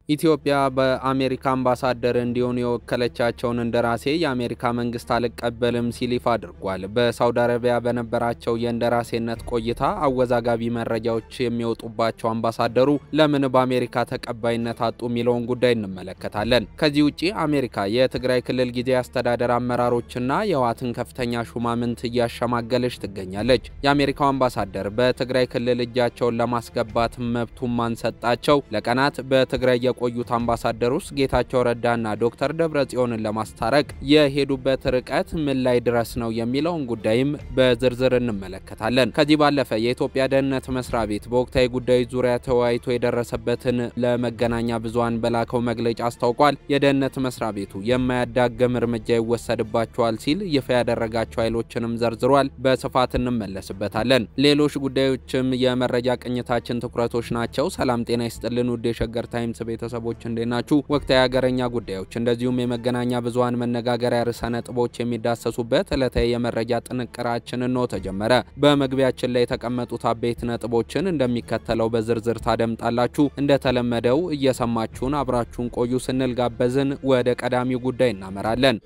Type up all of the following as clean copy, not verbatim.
ኢትዮጵያ በአሜሪካ አምባሳደር እንዲሆኑ የወከለቻቸውን እንደራሴ የአሜሪካ መንግስት አልቀበልም ሲል ይፋ አድርጓል። በሳውዲ አረቢያ በነበራቸው የእንደራሴነት ቆይታ አወዛጋቢ መረጃዎች የሚወጡባቸው አምባሳደሩ ለምን በአሜሪካ ተቀባይነት አጡ የሚለውን ጉዳይ እንመለከታለን። ከዚህ ውጪ አሜሪካ የትግራይ ክልል ጊዜያዊ አስተዳደር አመራሮችና የህወሓትን ከፍተኛ ሹማምንት እያሸማገለች ትገኛለች። የአሜሪካው አምባሳደር በትግራይ ክልል እጃቸውን ለማስገባት መብቱን ማንሰጣቸው ለቀናት በትግራይ ቆዩት አምባሳደሩስ ጌታቸው ረዳና ዶክተር ደብረጽዮንን ለማስታረቅ የሄዱበት ርቀት ምን ላይ ድረስ ነው የሚለውን ጉዳይም በዝርዝር እንመለከታለን። ከዚህ ባለፈ የኢትዮጵያ ደህንነት መስሪያ ቤት በወቅታዊ ጉዳዮች ዙሪያ ተወያይቶ የደረሰበትን ለመገናኛ ብዙሃን በላከው መግለጫ አስታውቋል። የደህንነት መስሪያ ቤቱ የማያዳግም እርምጃ ይወሰድባቸዋል ሲል ይፋ ያደረጋቸው ኃይሎችንም ዘርዝሯል። በስፋት እንመለስበታለን። ሌሎች ጉዳዮችም የመረጃ ቅኝታችን ትኩረቶች ናቸው። ሰላም ጤና ይስጥልን ውድ የሸገር ታይምስ ቤተሰቦች እንደናችሁ። ወቅታዊ ሀገረኛ ጉዳዮች እንደዚሁም የመገናኛ ብዙሃን መነጋገሪያ ርዕሰ ነጥቦች የሚዳሰሱበት ዕለታዊ የመረጃ ጥንቅራችን ነው ተጀመረ። በመግቢያችን ላይ የተቀመጡት አበይት ነጥቦችን እንደሚከተለው በዝርዝር ታደምጣላችሁ። እንደተለመደው እየሰማችሁን አብራችሁን ቆዩ ስንል ጋበዝን። ወደ ቀዳሚው ጉዳይ እናመራለን።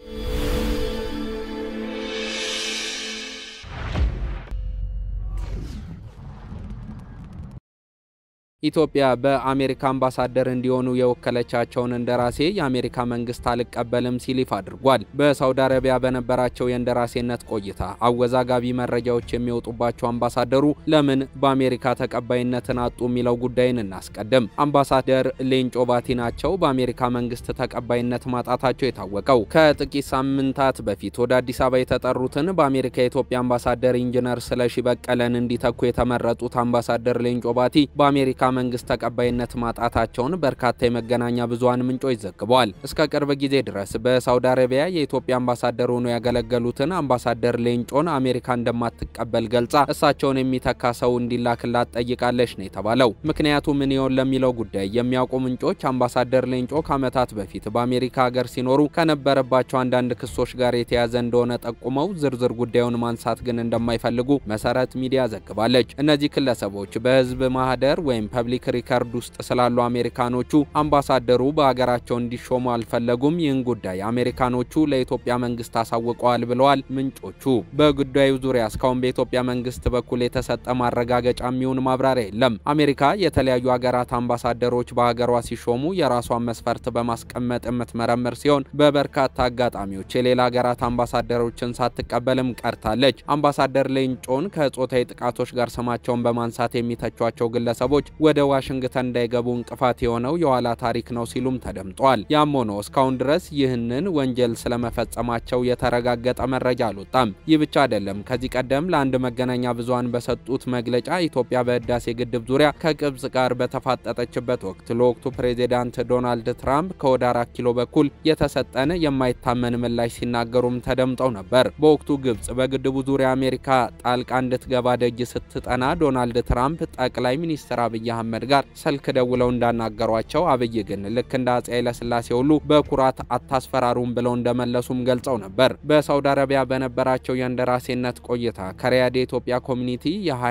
ኢትዮጵያ በአሜሪካ አምባሳደር እንዲሆኑ የወከለቻቸውን እንደራሴ የአሜሪካ መንግስት አልቀበልም ሲል ይፋ አድርጓል። በሳውዲ አረቢያ በነበራቸው የእንደራሴነት ቆይታ አወዛጋቢ መረጃዎች የሚወጡባቸው አምባሳደሩ ለምን በአሜሪካ ተቀባይነትን አጡ የሚለው ጉዳይን እናስቀድም። አምባሳደር ሌንጮ ባቲ ናቸው በአሜሪካ መንግስት ተቀባይነት ማጣታቸው የታወቀው። ከጥቂት ሳምንታት በፊት ወደ አዲስ አበባ የተጠሩትን በአሜሪካ የኢትዮጵያ አምባሳደር ኢንጂነር ስለሺ በቀለን እንዲተኩ የተመረጡት አምባሳደር ሌንጮ ባቲ በአሜሪካ መንግስት ተቀባይነት ማጣታቸውን በርካታ የመገናኛ ብዙሃን ምንጮች ዘግበዋል። እስከ ቅርብ ጊዜ ድረስ በሳውዲ አረቢያ የኢትዮጵያ አምባሳደር ሆነው ያገለገሉትን አምባሳደር ሌንጮን አሜሪካ እንደማትቀበል ገልጻ እሳቸውን የሚተካ ሰው እንዲላክላት ጠይቃለች ነው የተባለው። ምክንያቱ ምን ይሆን ለሚለው ጉዳይ የሚያውቁ ምንጮች አምባሳደር ሌንጮ ከዓመታት በፊት በአሜሪካ ሀገር ሲኖሩ ከነበረባቸው አንዳንድ ክሶች ጋር የተያዘ እንደሆነ ጠቁመው ዝርዝር ጉዳዩን ማንሳት ግን እንደማይፈልጉ መሰረት ሚዲያ ዘግባለች። እነዚህ ግለሰቦች በህዝብ ማህደር ወይም ፐብሊክ ሪከርድ ውስጥ ስላሉ አሜሪካኖቹ አምባሳደሩ በአገራቸው እንዲሾሙ አልፈለጉም። ይህን ጉዳይ አሜሪካኖቹ ለኢትዮጵያ መንግስት አሳውቀዋል ብለዋል ምንጮቹ። በጉዳዩ ዙሪያ እስካሁን በኢትዮጵያ መንግስት በኩል የተሰጠ ማረጋገጫ የሚሆን ማብራሪያ የለም። አሜሪካ የተለያዩ ሀገራት አምባሳደሮች በሀገሯ ሲሾሙ የራሷን መስፈርት በማስቀመጥ የምትመረምር ሲሆን በበርካታ አጋጣሚዎች የሌላ ሀገራት አምባሳደሮችን ሳትቀበልም ቀርታለች። አምባሳደር ሌንጮን ከጾታዊ ጥቃቶች ጋር ስማቸውን በማንሳት የሚተቿቸው ግለሰቦች ወደ ዋሽንግተን እንዳይገቡ እንቅፋት የሆነው የኋላ ታሪክ ነው ሲሉም ተደምጧል። ያም ሆኖ እስካሁን ድረስ ይህንን ወንጀል ስለመፈጸማቸው የተረጋገጠ መረጃ አልወጣም። ይህ ብቻ አይደለም። ከዚህ ቀደም ለአንድ መገናኛ ብዙሃን በሰጡት መግለጫ ኢትዮጵያ በህዳሴ ግድብ ዙሪያ ከግብጽ ጋር በተፋጠጠችበት ወቅት ለወቅቱ ፕሬዚዳንት ዶናልድ ትራምፕ ከወደ 4 ኪሎ በኩል የተሰጠነ የማይታመን ምላሽ ሲናገሩም ተደምጠው ነበር። በወቅቱ ግብጽ በግድቡ ዙሪያ አሜሪካ ጣልቃ እንድትገባ ደጅ ስትጠና ዶናልድ ትራምፕ ጠቅላይ ሚኒስትር አብይ አህመድ ጋር ስልክ ደውለው እንዳናገሯቸው አብይ ግን ልክ እንደ አፄ ኃይለ ሥላሴ ሁሉ በኩራት አታስፈራሩም ብለው እንደመለሱም ገልጸው ነበር። በሳውዲ አረቢያ በነበራቸው የእንደራሴነት ቆይታ ከሪያድ የኢትዮጵያ ኮሚኒቲ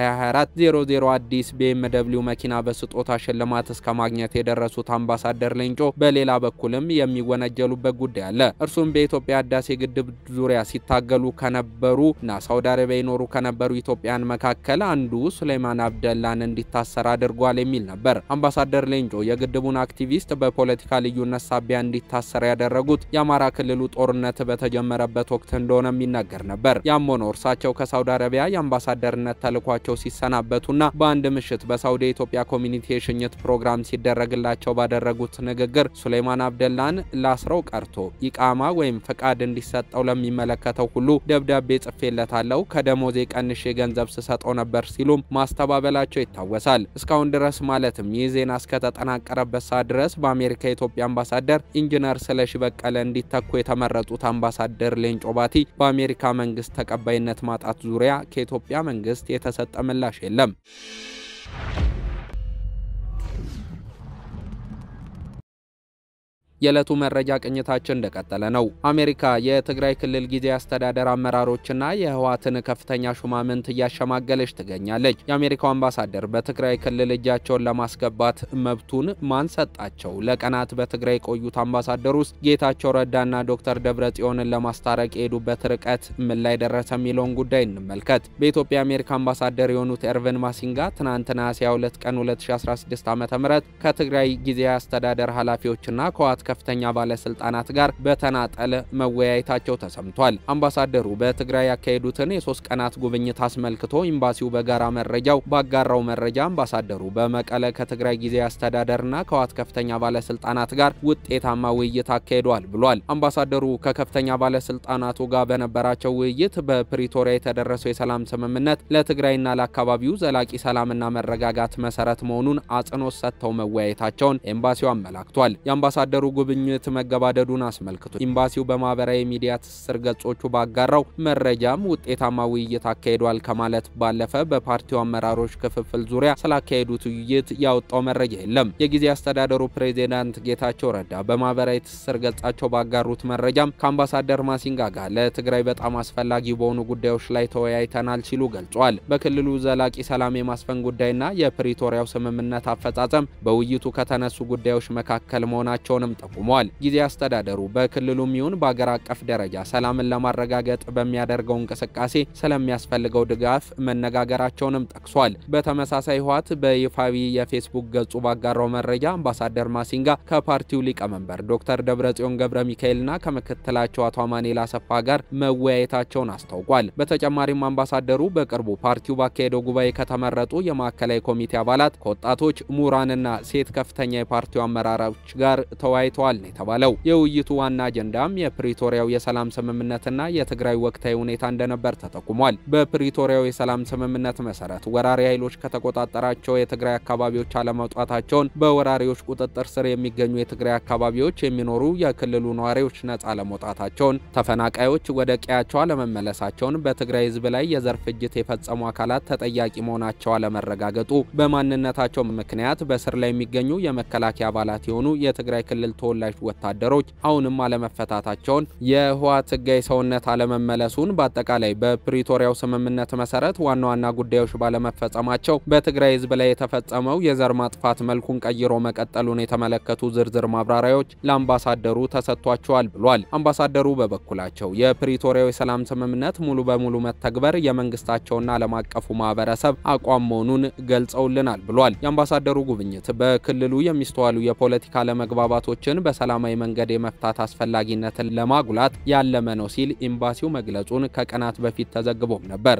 የ2024 አዲስ BMW መኪና በስጦታ ሽልማት እስከ ማግኘት የደረሱት አምባሳደር ሌንጮ በሌላ በኩልም የሚወነጀሉበት ጉዳይ አለ። እርሱም በኢትዮጵያ ህዳሴ ግድብ ዙሪያ ሲታገሉ ከነበሩና ሳውዲ አረቢያ ይኖሩ ከነበሩ ኢትዮጵያን መካከል አንዱ ሱሌማን አብደላን እንዲታሰር አድርጓል የሚል ነበር። አምባሳደር ሌንጮ የግድቡን አክቲቪስት በፖለቲካ ልዩነት ሳቢያ እንዲታሰር ያደረጉት የአማራ ክልሉ ጦርነት በተጀመረበት ወቅት እንደሆነ የሚነገር ነበር። ያም ሆኖ እርሳቸው ከሳውዲ አረቢያ የአምባሳደርነት ተልኳቸው ሲሰናበቱና በአንድ ምሽት በሳውዲ ኢትዮጵያ ኮሚኒቲ የሽኝት ፕሮግራም ሲደረግላቸው ባደረጉት ንግግር ሱሌማን አብደላን ላስረው ቀርቶ ኢቃማ ወይም ፍቃድ እንዲሰጠው ለሚመለከተው ሁሉ ደብዳቤ ጽፌለታለሁ፣ ከደሞዜ ቀንሼ ገንዘብ ስሰጠው ነበር ሲሉም ማስተባበላቸው ይታወሳል። እስካሁን ድረስ ማለትም ይህ ዜና እስከተጠናቀረበት ሰዓት ድረስ በአሜሪካ የኢትዮጵያ አምባሳደር ኢንጂነር ስለሺ በቀለ እንዲተኩ የተመረጡት አምባሳደር ሌንጮ ባቲ በአሜሪካ መንግስት ተቀባይነት ማጣት ዙሪያ ከኢትዮጵያ መንግስት የተሰጠ ምላሽ የለም። የዕለቱ መረጃ ቅኝታችን እንደቀጠለ ነው። አሜሪካ የትግራይ ክልል ጊዜያዊ አስተዳደር አመራሮችና የህወሓትን ከፍተኛ ሹማምንት እያሸማገለች ትገኛለች። የአሜሪካው አምባሳደር በትግራይ ክልል እጃቸውን ለማስገባት መብቱን ማን ሰጣቸው? ለቀናት በትግራይ የቆዩት አምባሳደር ውስጥ ጌታቸው ረዳና ዶክተር ደብረጽዮንን ለማስታረቅ የሄዱበት ርቀት ምን ላይ ደረሰ የሚለውን ጉዳይ እንመልከት። በኢትዮጵያ የአሜሪካ አምባሳደር የሆኑት ኤርቪን ማሲንጋ ትናንት ነሐሴ 2 ቀን 2016 ዓ.ም ከትግራይ ጊዜያዊ አስተዳደር ኃላፊዎችና ከህወሓት ከፍተኛ ባለስልጣናት ጋር በተናጠል መወያየታቸው ተሰምቷል። አምባሳደሩ በትግራይ ያካሄዱትን የ3 ቀናት ጉብኝት አስመልክቶ ኤምባሲው በጋራ መረጃው ባጋራው መረጃ አምባሳደሩ በመቀለ ከትግራይ ጊዜያዊ አስተዳደርና ከህወሓት ከፍተኛ ባለስልጣናት ጋር ውጤታማ ውይይት አካሂደዋል ብሏል። አምባሳደሩ ከከፍተኛ ባለስልጣናቱ ጋር በነበራቸው ውይይት በፕሪቶሪያ የተደረሰው የሰላም ስምምነት ለትግራይና ለአካባቢው ዘላቂ ሰላምና መረጋጋት መሰረት መሆኑን አጽንኦት ሰጥተው መወያየታቸውን ኤምባሲው አመላክቷል። የአምባሳደሩ ጉብኝት መገባደዱን አስመልክቶ ኤምባሲው በማህበራዊ ሚዲያ ትስስር ገጾቹ ባጋራው መረጃም ውጤታማ ውይይት አካሂደዋል ከማለት ባለፈ በፓርቲው አመራሮች ክፍፍል ዙሪያ ስላካሄዱት ውይይት ያወጣው መረጃ የለም። የጊዜያዊ አስተዳደሩ ፕሬዝዳንት ጌታቸው ረዳ በማህበራዊ ትስስር ገጻቸው ባጋሩት መረጃም ከአምባሳደር ማሲንጋ ጋር ለትግራይ በጣም አስፈላጊ በሆኑ ጉዳዮች ላይ ተወያይተናል ሲሉ ገልጿል። በክልሉ ዘላቂ ሰላም የማስፈን ጉዳይና የፕሪቶሪያው ስምምነት አፈጻጸም በውይይቱ ከተነሱ ጉዳዮች መካከል መሆናቸውንም ጠቁመዋል። ጊዜያዊ አስተዳደሩ በክልሉም ይሁን በአገር አቀፍ ደረጃ ሰላምን ለማረጋገጥ በሚያደርገው እንቅስቃሴ ስለሚያስፈልገው ድጋፍ መነጋገራቸውንም ጠቅሷል። በተመሳሳይ ህወሓት በይፋዊ የፌስቡክ ገጹ ባጋራው መረጃ አምባሳደር ማሲንጋ ከፓርቲው ሊቀመንበር ዶክተር ደብረጽዮን ገብረ ሚካኤልና ከመከተላቸው አቶ አማኑኤል አሰፋ ጋር መወያየታቸውን አስታውቋል። በተጨማሪም አምባሳደሩ በቅርቡ ፓርቲው ባካሄደው ጉባኤ ከተመረጡ የማዕከላዊ ኮሚቴ አባላት፣ ከወጣቶች ምሁራንና ሴት ከፍተኛ የፓርቲው አመራሮች ጋር ተወያይተዋል ነው የተባለው። የውይይቱ ዋና አጀንዳም የፕሪቶሪያው የሰላም ስምምነትና የትግራይ ወቅታዊ ሁኔታ እንደነበር ተጠቁሟል። በፕሪቶሪያው የሰላም ስምምነት መሰረት ወራሪ ኃይሎች ከተቆጣጠራቸው የትግራይ አካባቢዎች አለመውጣታቸውን፣ በወራሪዎች ቁጥጥር ስር የሚገኙ የትግራይ አካባቢዎች የሚኖሩ የክልሉ ነዋሪዎች ነጻ ለመውጣታቸውን፣ ተፈናቃዮች ወደ ቀያቸው አለመመለሳቸውን፣ በትግራይ ህዝብ ላይ የዘር ፍጅት የፈጸሙ አካላት ተጠያቂ መሆናቸው አለመረጋገጡ፣ በማንነታቸው ምክንያት በስር ላይ የሚገኙ የመከላከያ አባላት የሆኑ የትግራይ ክልል ተወላጅ ወታደሮች አሁንም አለመፈታታቸውን፣ የህወሓት ህጋዊ ሰውነት አለመመለሱን፣ በአጠቃላይ በፕሪቶሪያው ስምምነት መሰረት ዋና ዋና ጉዳዮች ባለመፈጸማቸው በትግራይ ህዝብ ላይ የተፈጸመው የዘር ማጥፋት መልኩን ቀይሮ መቀጠሉን የተመለከቱ ዝርዝር ማብራሪያዎች ለአምባሳደሩ ተሰጥቷቸዋል ብሏል። አምባሳደሩ በበኩላቸው የፕሪቶሪያው የሰላም ስምምነት ሙሉ በሙሉ መተግበር የመንግስታቸውና ዓለም አቀፉ ማህበረሰብ አቋም መሆኑን ገልጸውልናል ብሏል። የአምባሳደሩ ጉብኝት በክልሉ የሚስተዋሉ የፖለቲካ አለመግባባቶችን በሰላማዊ መንገድ የመፍታት አስፈላጊነትን ለማጉላት ያለመ ነው ሲል ኤምባሲው መግለጹን ከቀናት በፊት ተዘግቦም ነበር።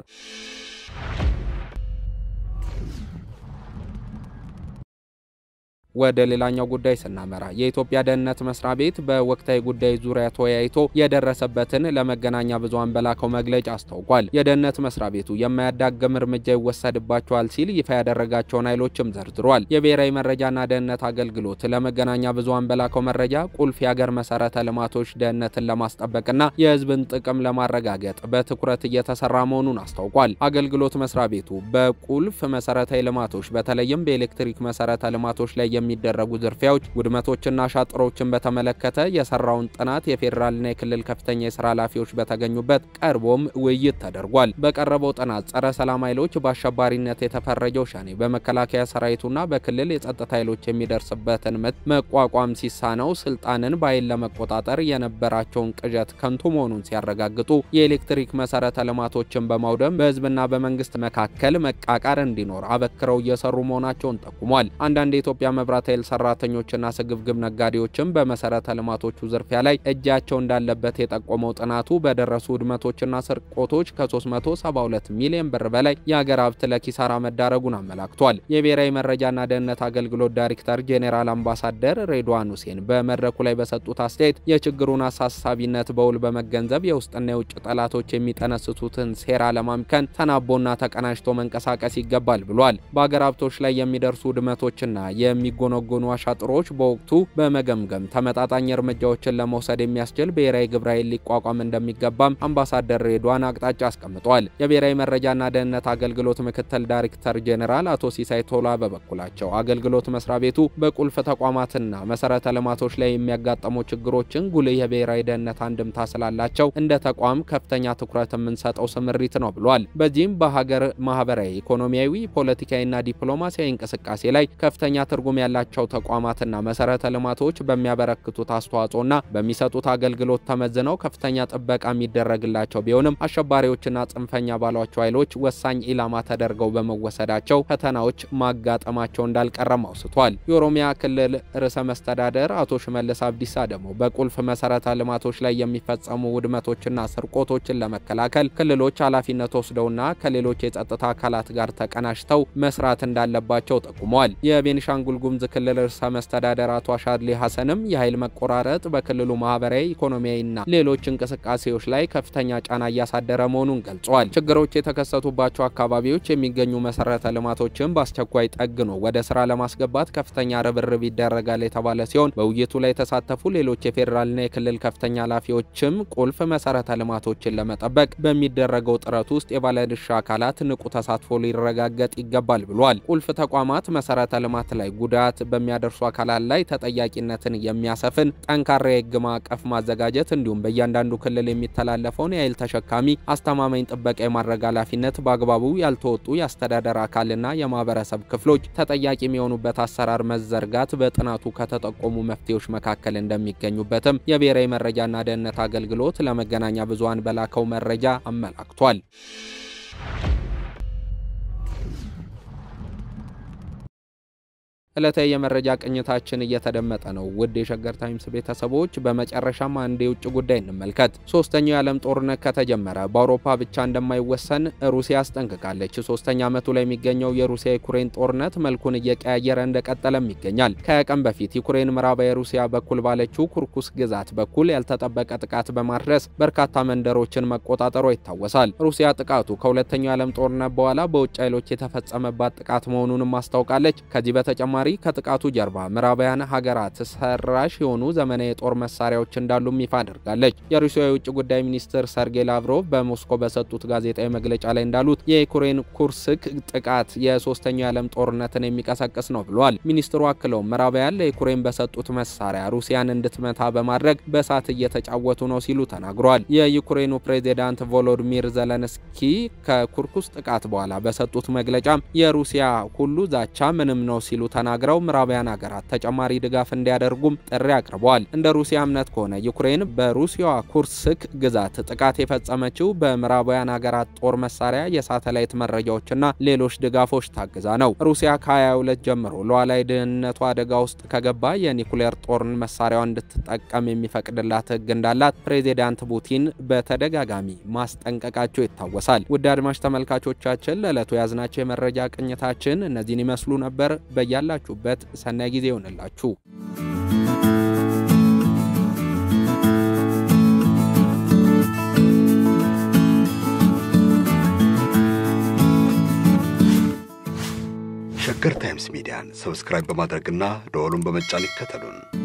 ወደ ሌላኛው ጉዳይ ስናመራ የኢትዮጵያ ደህንነት መስሪያ ቤት በወቅታዊ ጉዳይ ዙሪያ ተወያይቶ የደረሰበትን ለመገናኛ ብዙሃን በላከው መግለጫ አስታውቋል። የደህንነት መስሪያ ቤቱ የማያዳግም እርምጃ ይወሰድባቸዋል ሲል ይፋ ያደረጋቸውን ኃይሎችም ዘርዝሯል። የብሔራዊ መረጃና ደህንነት አገልግሎት ለመገናኛ ብዙሃን በላከው መረጃ ቁልፍ የሀገር መሰረተ ልማቶች ደህንነትን ለማስጠበቅና የህዝብን ጥቅም ለማረጋገጥ በትኩረት እየተሰራ መሆኑን አስታውቋል። አገልግሎት መስሪያ ቤቱ በቁልፍ መሰረታዊ ልማቶች በተለይም በኤሌክትሪክ መሰረተ ልማቶች ላይ የሚደረጉ ዝርፊያዎች፣ ውድመቶችና ሻጥሮችን በተመለከተ የሰራውን ጥናት የፌደራልና የክልል ከፍተኛ የሥራ ኃላፊዎች በተገኙበት ቀርቦም ውይይት ተደርጓል። በቀረበው ጥናት ጸረ ሰላም ኃይሎች በአሸባሪነት የተፈረጀው ሸኔ በመከላከያ ሰራዊቱና በክልል የጸጥታ ኃይሎች የሚደርስበትን ምት መቋቋም ሲሳነው ስልጣንን በኃይል ለመቆጣጠር የነበራቸውን ቅዠት ከንቱ መሆኑን ሲያረጋግጡ የኤሌክትሪክ መሰረተ ልማቶችን በማውደም በህዝብና በመንግስት መካከል መቃቃር እንዲኖር አበክረው እየሰሩ መሆናቸውን ጠቁሟል። አንዳንድ የኢትዮጵያ መብራት ኃይል ሰራተኞችና ስግብግብ ነጋዴዎችም በመሰረተ ልማቶቹ ዝርፊያ ላይ እጃቸው እንዳለበት የጠቆመው ጥናቱ በደረሱ ውድመቶችና ስርቆቶች ከ372 ሚሊዮን ብር በላይ የሀገር ሀብት ለኪሳራ መዳረጉን አመላክቷል። የብሔራዊ መረጃና ደህንነት አገልግሎት ዳይሬክተር ጄኔራል አምባሳደር ሬድዋን ሁሴን በመድረኩ ላይ በሰጡት አስተያየት የችግሩን አሳሳቢነት በውል በመገንዘብ የውስጥና የውጭ ጠላቶች የሚጠነስሱትን ሴራ ለማምከን ተናቦና ተቀናጅቶ መንቀሳቀስ ይገባል ብሏል። በሀገር ሀብቶች ላይ የሚደርሱ ውድመቶችና የሚጎ የሚጎነጎኑ አሻጥሮች በወቅቱ በመገምገም ተመጣጣኝ እርምጃዎችን ለመውሰድ የሚያስችል ብሔራዊ ግብረ ኃይል ሊቋቋም እንደሚገባም አምባሳደር ሬድዋን አቅጣጫ አስቀምጠዋል። የብሔራዊ መረጃና ደህንነት አገልግሎት ምክትል ዳይሬክተር ጄኔራል አቶ ሲሳይ ቶላ በበኩላቸው አገልግሎት መስሪያ ቤቱ በቁልፍ ተቋማትና መሰረተ ልማቶች ላይ የሚያጋጥሙ ችግሮችን ጉልህ የብሔራዊ ደህንነት አንድምታ ስላላቸው እንደ ተቋም ከፍተኛ ትኩረት የምንሰጠው ስምሪት ነው ብሏል። በዚህም በሀገር ማህበራዊ፣ ኢኮኖሚያዊ፣ ፖለቲካዊና ዲፕሎማሲያዊ እንቅስቃሴ ላይ ከፍተኛ ትርጉም ያላቸው ተቋማትና መሰረተ ልማቶች በሚያበረክቱት አስተዋጽኦና በሚሰጡት አገልግሎት ተመዝነው ከፍተኛ ጥበቃ የሚደረግላቸው ቢሆንም አሸባሪዎችና ጽንፈኛ ባሏቸው ኃይሎች ወሳኝ ኢላማ ተደርገው በመወሰዳቸው ፈተናዎች ማጋጠማቸው እንዳልቀረም አውስቷል። የኦሮሚያ ክልል ርዕሰ መስተዳደር አቶ ሽመልስ አብዲሳ ደግሞ በቁልፍ መሰረተ ልማቶች ላይ የሚፈጸሙ ውድመቶችና ስርቆቶችን ለመከላከል ክልሎች ኃላፊነት ወስደውና ከሌሎች የጸጥታ አካላት ጋር ተቀናጅተው መስራት እንዳለባቸው ጠቁመዋል። የቤኒሻንጉል ጉሙዝ ክልል ርዕሰ መስተዳደር አቶ አሻድሊ ሐሰንም የኃይል መቆራረጥ በክልሉ ማህበራዊ፣ ኢኮኖሚያዊና ሌሎች እንቅስቃሴዎች ላይ ከፍተኛ ጫና እያሳደረ መሆኑን ገልጸዋል። ችግሮች የተከሰቱባቸው አካባቢዎች የሚገኙ መሰረተ ልማቶችን በአስቸኳይ ጠግኖ ወደ ስራ ለማስገባት ከፍተኛ ርብርብ ይደረጋል የተባለ ሲሆን በውይይቱ ላይ የተሳተፉ ሌሎች የፌደራልና የክልል ከፍተኛ ኃላፊዎችም ቁልፍ መሰረተ ልማቶችን ለመጠበቅ በሚደረገው ጥረት ውስጥ የባለድርሻ አካላት ንቁ ተሳትፎ ሊረጋገጥ ይገባል ብሏል። ቁልፍ ተቋማት መሰረተ ልማት ላይ ጉዳት በሚያደርሱ አካላት ላይ ተጠያቂነትን የሚያሰፍን ጠንካራ የህግ ማዕቀፍ ማዘጋጀት እንዲሁም በእያንዳንዱ ክልል የሚተላለፈውን የኃይል ተሸካሚ አስተማማኝ ጥበቃ የማድረግ ኃላፊነት በአግባቡ ያልተወጡ የአስተዳደር አካልና የማህበረሰብ ክፍሎች ተጠያቂ የሚሆኑበት አሰራር መዘርጋት በጥናቱ ከተጠቆሙ መፍትሄዎች መካከል እንደሚገኙበትም የብሔራዊ መረጃና ደህንነት አገልግሎት ለመገናኛ ብዙሃን በላከው መረጃ አመላክቷል። ዕለታዊ የመረጃ ቅኝታችን እየተደመጠ ነው። ውድ የሸገር ታይምስ ቤተሰቦች በመጨረሻም አንድ የውጭ ጉዳይ እንመልከት። ሶስተኛው የዓለም ጦርነት ከተጀመረ በአውሮፓ ብቻ እንደማይወሰን ሩሲያ አስጠንቅቃለች። ሶስተኛ ዓመቱ ላይ የሚገኘው የሩሲያ ዩክሬን ጦርነት መልኩን እየቀያየረ እንደቀጠለም ይገኛል። ከቀን በፊት ዩክሬን ምዕራባዊ ሩሲያ በኩል ባለችው ኩርኩስ ግዛት በኩል ያልተጠበቀ ጥቃት በማድረስ በርካታ መንደሮችን መቆጣጠሯ ይታወሳል። ሩሲያ ጥቃቱ ከሁለተኛው የዓለም ጦርነት በኋላ በውጭ ኃይሎች የተፈጸመባት ጥቃት መሆኑንም አስታውቃለች። ከዚህ በተጨማሪ ከጥቃቱ ጀርባ ምዕራባውያን ሀገራት ሰራሽ የሆኑ ዘመናዊ የጦር መሳሪያዎች እንዳሉም ይፋ አድርጋለች። የሩሲያ የውጭ ጉዳይ ሚኒስትር ሰርጌይ ላቭሮቭ በሞስኮ በሰጡት ጋዜጣዊ መግለጫ ላይ እንዳሉት የዩክሬን ኩርስክ ጥቃት የሶስተኛው የዓለም ጦርነትን የሚቀሰቅስ ነው ብለዋል። ሚኒስትሩ አክለው ምዕራባውያን ለዩክሬን በሰጡት መሳሪያ ሩሲያን እንድትመታ በማድረግ በእሳት እየተጫወቱ ነው ሲሉ ተናግረዋል። የዩክሬኑ ፕሬዚዳንት ቮሎዲሚር ዘለንስኪ ከኩርኩስ ጥቃት በኋላ በሰጡት መግለጫም የሩሲያ ሁሉ ዛቻ ምንም ነው ሲሉ ተናግረዋል። ምዕራባውያን ሀገራት ተጨማሪ ድጋፍ እንዲያደርጉም ጥሪ አቅርበዋል። እንደ ሩሲያ እምነት ከሆነ ዩክሬን በሩሲያዋ ኩርስክ ግዛት ጥቃት የፈጸመችው በምዕራባውያን ሀገራት ጦር መሳሪያ፣ የሳተላይት መረጃዎችና ሌሎች ድጋፎች ታግዛ ነው። ሩሲያ ከ22 ጀምሮ ሉዓላዊ ደህንነቷ አደጋ ውስጥ ከገባ የኒኩሌር ጦር መሳሪያዋን እንድትጠቀም የሚፈቅድላት ሕግ እንዳላት ፕሬዚዳንት ፑቲን በተደጋጋሚ ማስጠንቀቃቸው ይታወሳል። ውድ አድማጭ ተመልካቾቻችን ለዕለቱ ያዝናቸው የመረጃ ቅኝታችን እነዚህን ይመስሉ ነበር። በያላችሁበት ሰናይ ጊዜ ይሁንላችሁ። ሸገር ታይምስ ሚዲያን ሰብስክራይብ በማድረግና ደወሉን በመጫን ይከተሉን።